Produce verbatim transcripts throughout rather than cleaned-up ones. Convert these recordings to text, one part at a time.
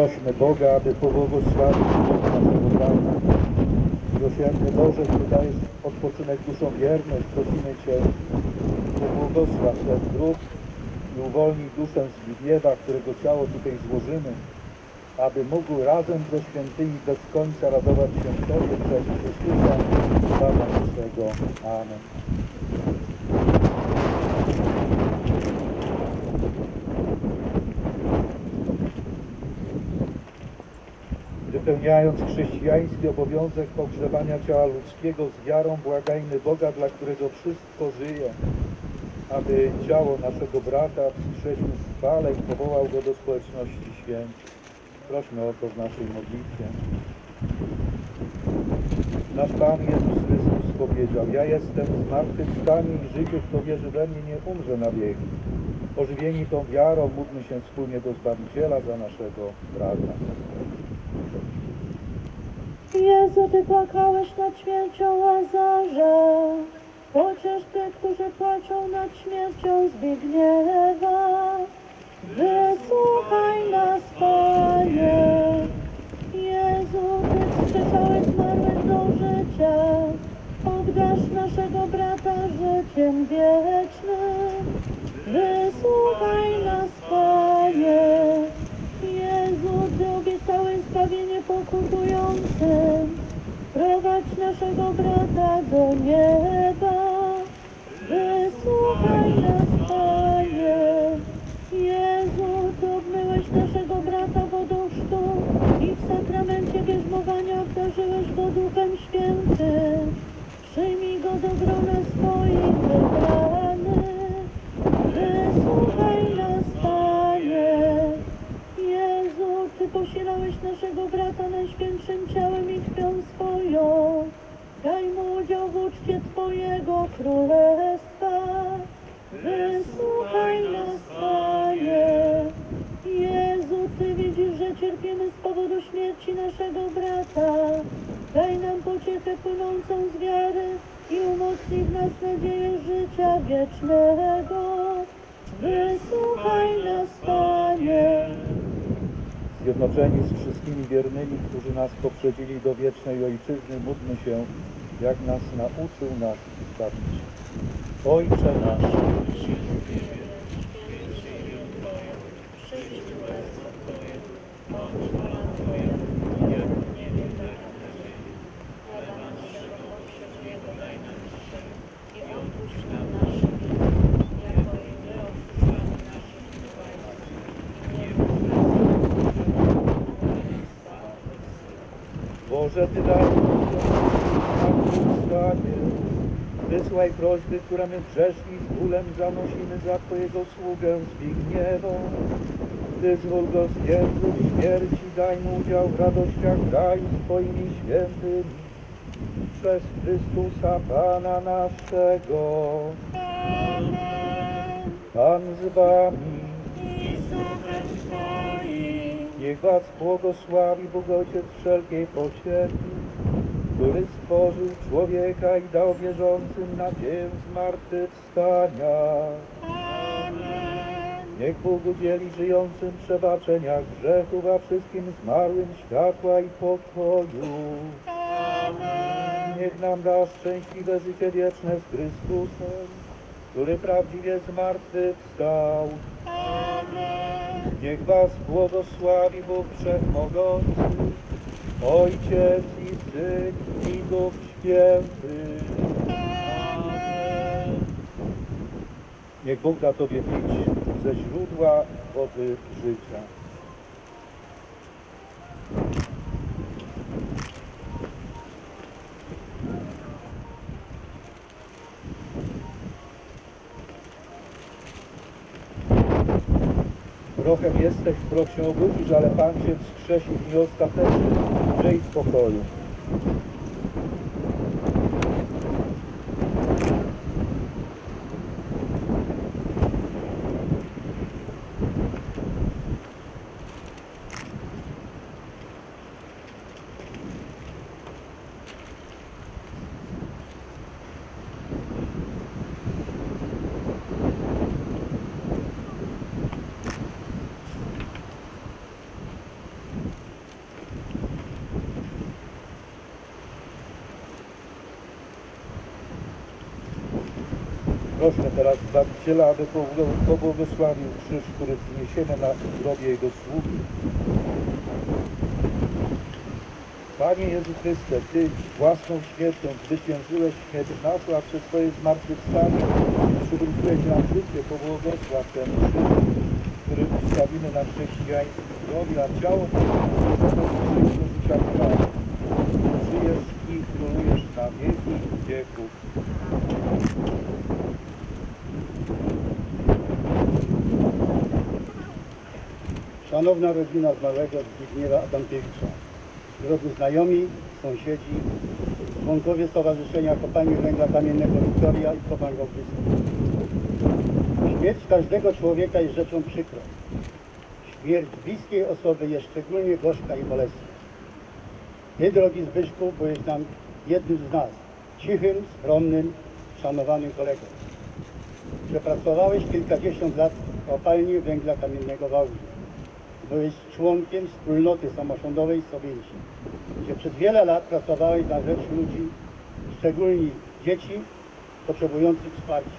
Prośmy Boga, aby pobłogosławił naszego brata. Miłosierny Boże, który dajesz odpoczynek duszom wierność, prosimy Cię, pobłogosław ten grób i uwolnij duszę Zbigniewa, którego ciało tutaj złożymy, aby mógł razem ze świętymi bez końca radować się w Tobie przez Chrystusa, Pana naszego. Amen. Wypełniając chrześcijański obowiązek pogrzewania ciała ludzkiego z wiarą, błagajmy Boga, dla którego wszystko żyje, aby ciało naszego brata wskrzesił z chwale i powołał go do społeczności świętych. Prośmy o to w naszej modlitwie. Nasz Pan Jezus Chrystus powiedział: ja jestem zmartwychwstanie i życie, kto wierzy we mnie, nie umrze na wieki. Ożywieni tą wiarą, módlmy się wspólnie do Zbawiciela za naszego brata. Jezu, Ty płakałeś nad śmiercią Łazarza, pociesz tych, którzy płaczą nad śmiercią Zbigniewa. Wysłuchaj nas, Panie. Jezu, Ty wskrzeszałeś zmarłych do życia, obdarz naszego brata życiem wiecznym. Wysłuchaj nas, Panie. Jezu, Ty obiecałeś zbawienie pokutującym, prowadź naszego brata do nieba. Wysłuchaj nas, Panie. Jezu, Ty obmyłeś naszego brata wodą chrztu i w sakramencie bierzmowania obdarzyłeś go Duchem Świętym. Przyjmij go do grona swoich wybranych. Wysłuchaj nas, Panie. Jezu, Ty posilałeś naszego brata najświętszym ciałem i krwią swoją. Daj mu udział w uczcie Twojego Królestwa. Wysłuchaj nas, Panie. Jezu, Ty widzisz, że cierpimy z powodu śmierci naszego brata. Daj nam pociechę płynącą z wiary i umocnij w nas nadzieję życia wiecznego. Wysłuchaj nas, Panie. Zjednoczeni z wszystkimi wiernymi, którzy nas poprzedzili do wiecznej Ojczyzny, módlmy się, jak nas nauczył nasz Zbawiciel. Ojcze nasz, Boże, Ty daj zmartwychwstanie. Wysłaj prośby, które my grzeszni z bólem zanosimy za Twojego sługę Zbigniewa. Wyzwól go z więzów śmierci, daj mu udział w radościach raju z Twoimi świętymi. Przez Chrystusa Pana naszego. Amen. Pan z Wami. I z duchem Twoim. Niech Was błogosławi Bóg Ojciec wszelkiej pociechy, który stworzył człowieka i dał wierzącym nadzieję zmartwychwstania. Amen. Niech Bóg udzieli żyjącym przebaczenia grzechów, a wszystkim zmarłym światła i pokoju. Amen. Niech nam da szczęśliwe życie wieczne z Chrystusem, który prawdziwie zmartwychwstał. Amen. Niech Was błogosławi Bóg Wszechmogący, Ojciec i Syn i Duch Święty. Amen. Niech Bóg da Tobie pić ze źródła wody życia. Prochem jesteś, proch się obudzisz, ale Pan Cię wskrzesi w dniu ostatecznym. Żyj w pokoju. Proszę teraz Zbawiciela, aby pobłogosławił krzyż, który wzniesiemy na grobie Jego sługi. Panie Jezu Chryste, Ty własną śmiercią zwyciężyłeś śmierć naszą, a przez swoje zmartwychwstanie przywróciłeś nam życie. Pobłogosław ten krzyż, który ustawimy na chrześcijańskim grobie, a ciało złożone do życia prawa. Żyjesz i królujesz na wieki wieków. Szanowna rodzina zmarłego Zbigniewa Adamkiewicza, drodzy znajomi, sąsiedzi, członkowie Stowarzyszenia Kopalni Węgla Kamiennego Wiktoria i Kopalń Wałbrzyskich. Śmierć każdego człowieka jest rzeczą przykrą. Śmierć bliskiej osoby jest szczególnie gorzka i bolesna. Ty, drogi Zbyszku, byłeś nam jednym z nas, cichym, skromnym, szanowanym kolegą. Przepracowałeś kilkadziesiąt lat w Kopalni Węgla Kamiennego Wałbrzych. Byłeś członkiem wspólnoty samorządowej Sowięci, gdzie przez wiele lat pracowałeś na rzecz ludzi, szczególnie dzieci potrzebujących wsparcia.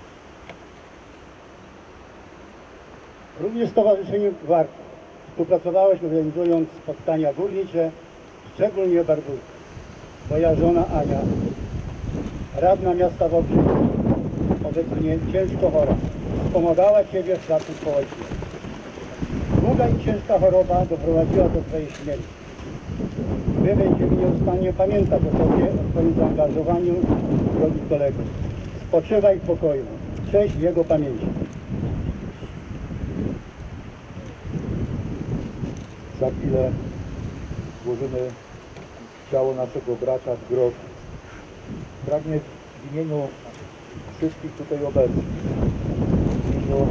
Również w Stowarzyszeniu Warta współpracowałeś, organizując spotkania górnicze, szczególnie w Barbórku. Twoja żona Ania, radna miasta Wałbrzycha, obecnie ciężko chora, wspomagała Ciebie w pracy społecznej. Długa i ciężka choroba doprowadziła do Twojej śmierci. My będziemy nieustannie pamiętać o Tobie, o Twoim zaangażowaniu, drogi kolego. Spoczywaj w pokoju. Cześć Jego pamięci. Za chwilę złożymy ciało naszego brata w grób. Pragnę w imieniu wszystkich tutaj obecnych, w imieniu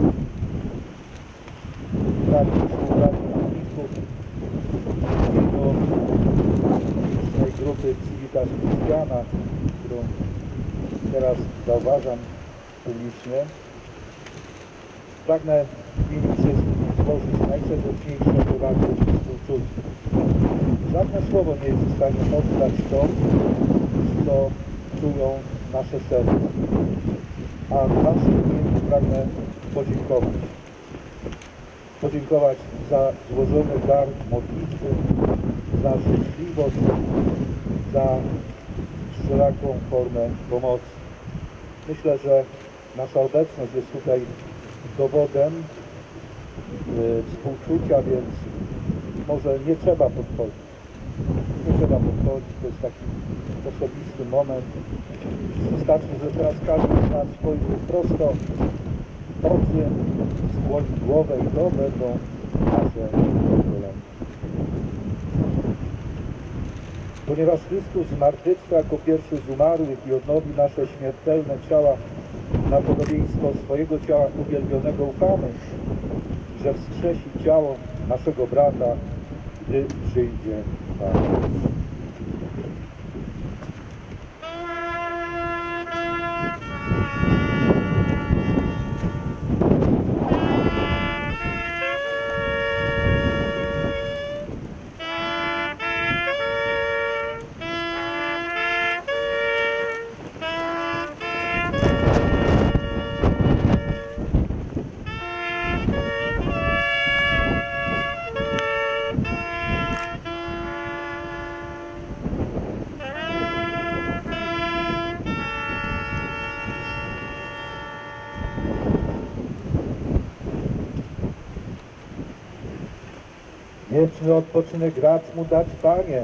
braci, współbraci, rolników, w imieniu licznej grupy Civitas Christiana, którą teraz zauważam publicznie, pragnę w imieniu wszystkich złożyć najserdeczniejsze powagi i współczucie. Żadne słowo nie jest w stanie oddać to, co czują nasze serca. A w naszym imieniu pragnę podziękować. Podziękować za złożony dar modlitwy, za życzliwość, za wszelaką formę pomocy. Myślę, że nasza obecność jest tutaj dowodem yy, współczucia, więc może nie trzeba podchodzić. Nie trzeba podchodzić, to jest taki osobisty moment. Wystarczy, że teraz każdy z nas spojrzy prosto w oczy, skłoni głowę i to będą nasze pokolenia. Ponieważ Chrystus zmartwychwstał jako pierwszy z umarłych i odnowi nasze śmiertelne ciała na podobieństwo swojego ciała uwielbionego, ufamy, że wskrzesi ciało naszego brata, gdy przyjdzie Pan. Wieczny odpoczynek racz mu dać, Panie.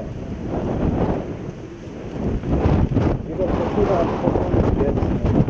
Niech odpoczywa w pokoju wiecznym.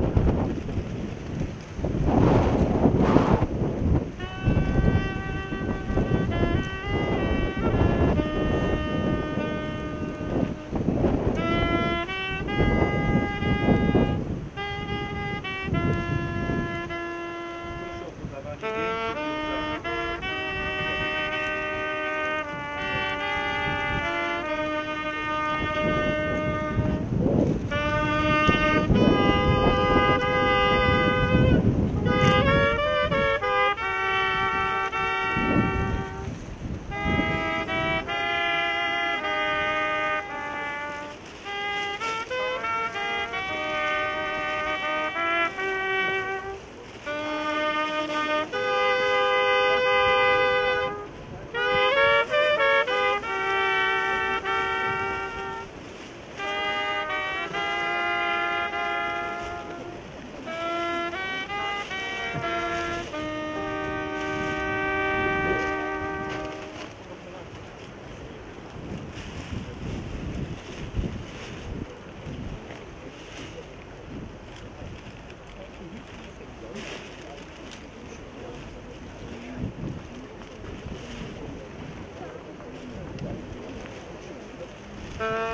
Amen.